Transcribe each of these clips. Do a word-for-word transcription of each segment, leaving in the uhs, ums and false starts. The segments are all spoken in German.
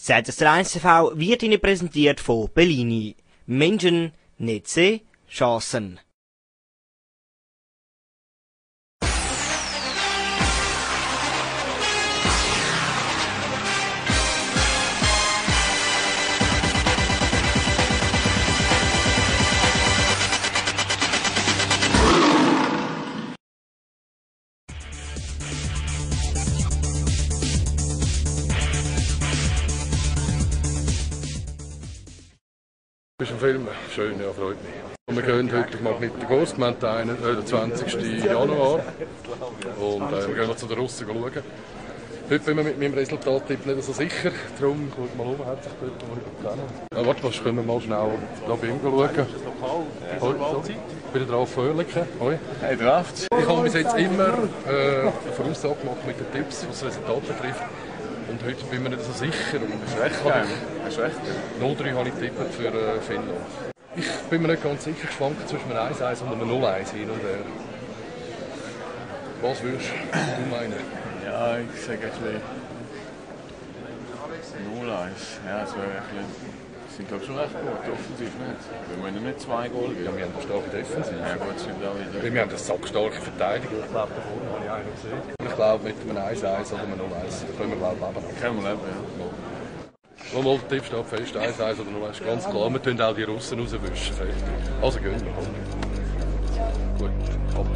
Z S R eins T V wird Ihnen präsentiert von Bellini. Menschen, Netze, Chancen. Das ist ein Film, schön, ja, freut mich. Und wir gehen heute mal mit der Ghost, wir haben den, äh, den zwanzigsten Januar und äh, wir gehen noch zu den Russen schauen. Heute bin ich mit meinem Resultattipp nicht so sicher, darum schaut mal um, hat sich dort noch kennen. Ja, warte, was können wir mal schnell da bei ihm schauen. Heute, ich bin drauf Oerlikon. Hoi. Hey, draft. Ich habe bis jetzt immer äh, eine Voraussage gemacht mit den Tipps, was das Resultat betrifft. Und heute bin ich mir nicht so sicher. Und Hast du recht, Geheim? Hast du recht? null drei habe ich getippt für äh, Finnland. Ich bin mir nicht ganz sicher, geschwankt zwischen einem eins eins und einem null eins hin und her. Was würdest du meinen? Ja, ich sage ein bisschen null eins. Ja, das wäre ein bisschen... Wir sind, glaube ich, schon recht gut, offensiv nicht. Wir müssen nicht zwei Goal geben. Ja, wir haben eine starke Defensive. Ja gut, sind auch wieder... Wir haben eine sackstarke Verteidigung. Ich glaube, da vorne habe ich einen gesehen. Ich glaube, mit einem eins eins oder einem null eins können wir glaube leben. Können wir leben, ja. Mal, mal, der Tipp steht fest, eins eins oder null eins, ganz klar. Wir tun auch die Russen rauswischen. Also gehen wir. Gut, ab.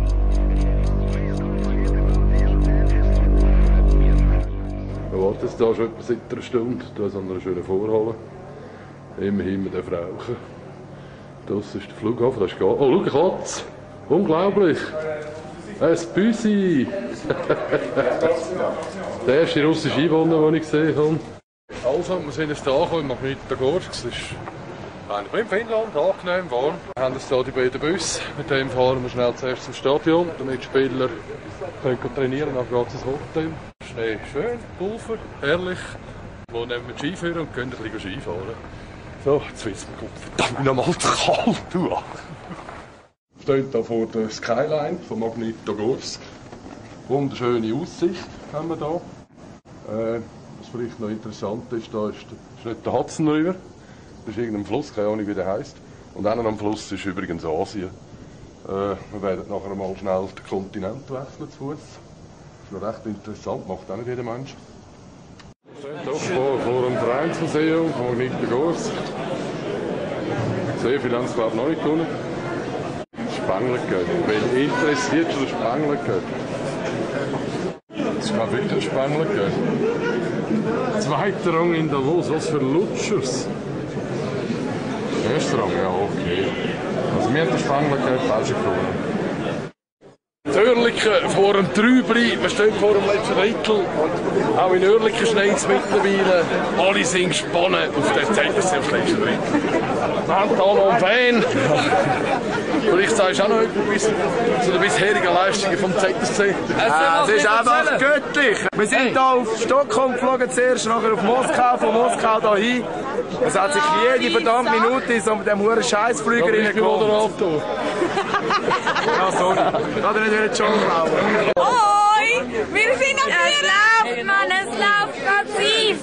Wir warten jetzt hier schon etwa seit einer Stunde. Da sind wir eine schöne Vorhalle. Immerhin, wir dürfen rauchen. Das ist der Flughafen, das ist gar... Oh, schau, eine Katze! Unglaublich! Ein Büsi! Der erste russische Einwohner, den ich gesehen habe. Also, wir sind jetzt hier angekommen, nach Magnitogorsk. Es ist eigentlich in Finnland, angenehm, warm. Wir haben jetzt hier die beiden Busse. Mit dem fahren wir schnell zuerst zum Stadion, damit die Spieler können trainieren können. Dann geht es ins Hotel. Schnee schön, Pulver, herrlich. Wo nehmen wir die Skiführer und können ein bisschen Skifahren. So, jetzt wird es mir verdammt nochmal zu kalt. Du. Wir stehen hier vor der Skyline von Magnitogorsk. Wunderschöne Aussicht haben wir hier. Äh, was vielleicht noch interessant ist, da ist, ist nicht der Hudson River. Das ist irgendein Fluss, keine Ahnung wie der heisst. Und dann am Fluss ist übrigens Asien. Äh, wir werden nachher mal schnell den Kontinent wechseln zu Fuß. Das ist noch recht interessant, macht auch nicht jeder Mensch. Doch vor, vor dem Vereinsmuseum von Magnitogorsk. Sehr viele haben es glaube ich noch nicht gewonnen. Spengler gehört. Wen interessiert schon der Spengler gehört? Das ist glaube ich wirklich ein Spengler gehört. Zweiter Rang in Davos, was für Lutschers. Erster Rang, ja okay. Also wir haben den Spengler gehört, falsch gewonnen. Oerlikon vor dem Trübli, wir stehen vor dem letzten Drittel. Auch in Oerlikon schneit es mittlerweile. Alle sind gespannt auf den Z S C aufs letzte Drittel. Wir haben hier noch einen Fan. Vielleicht sagst du auch noch etwas zu den bisherigen Leistungen vom Z S C. Äh, es ist einfach göttlich. Wir sind hier auf Stockholm geflogen zuerst, nachher auf Moskau, von Moskau hier hin. Es hat sich jede verdammte Minute so mit dem huren Scheißflüger reingekommen. Ja, sorry. Ich kann dir nicht wieder John glauben. Hoi! Wir sind am Führen! Es läuft, Mann, es läuft massiv!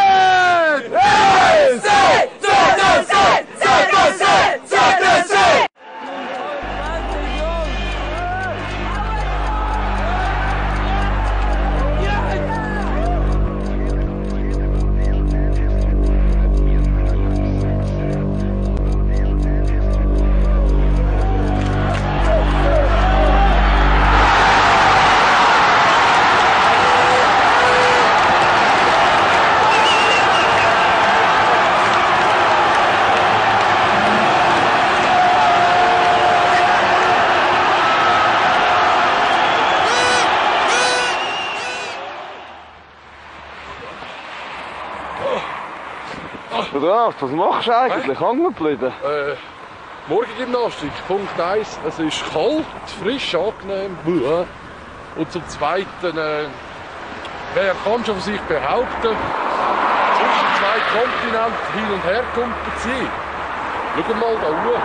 Was machst du eigentlich? Hängen geblieben? Äh, Morgengymnastik, Punkt eins. Es ist kalt, frisch, angenehm. Und zum Zweiten, äh, wer kann schon von sich behaupten, zwischen zwei Kontinenten hin und her kompensieren. Schau mal da hoch.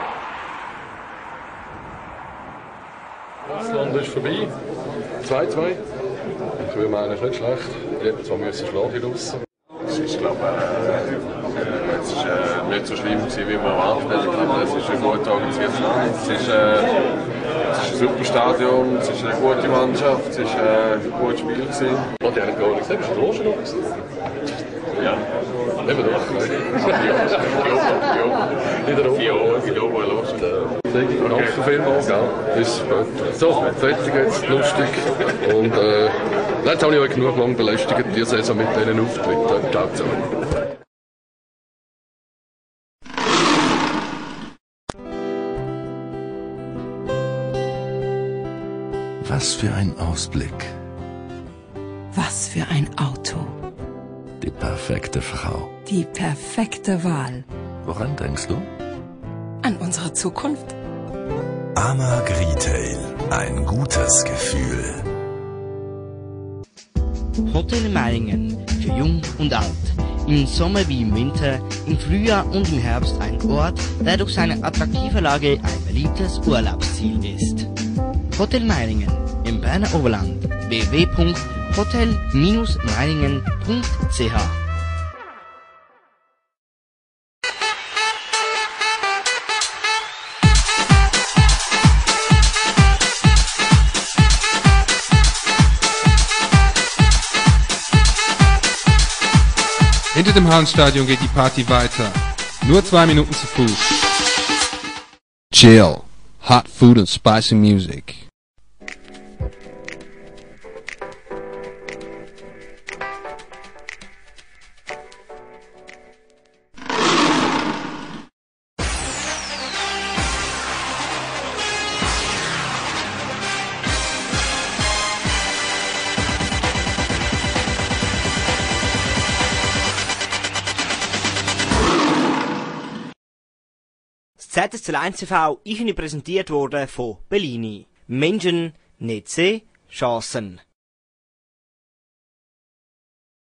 Russland ist vorbei. zwei zwei. Ich will meinen, ist nicht schlecht. Die hätten zwar müssen schlagen, die Russen. ist, glaube äh, es ist, äh, nicht so schlimm gewesen, wie man erwartet hat. Ich glaube, es ist ein gut organisiertes Land. Es ist, äh, es ist ein super Stadion, es ist eine gute Mannschaft, es ist äh, ein gutes Spiel gewesen. Und die haben gar nicht gesehen, bist du Loge noch gewesen? Ja. Nehmen wir doch. In der Ober. In der Ober Loge. Danke vielmals, gell? Bis später. So, fertig jetzt, lustig. Und äh, jetzt habe ich euch genug lang belästigt, die Saison mit diesen Auftritten. Ciao zusammen. Was für ein Ausblick. Was für ein Auto. Die perfekte Frau. Die perfekte Wahl. Woran denkst du? An unsere Zukunft. Amag Retail. Ein gutes Gefühl. Hotel Meiringen. Für jung und alt. Im Sommer wie im Winter, im Frühjahr und im Herbst ein Ort, der durch seine attraktive Lage ein beliebtes Urlaubsziel ist. Hotel Meiringen im Berner Oberland. w w w punkt hotel meiringen punkt c h Hinter dem Hallenstadion geht die Party weiter. Nur zwei Minuten zu Fuß. Chill. Hot food and spicy music. Das Z S C eins T V ist Ihnen präsentiert worden von Bellini. Menschen, nicht sehen, Chancen.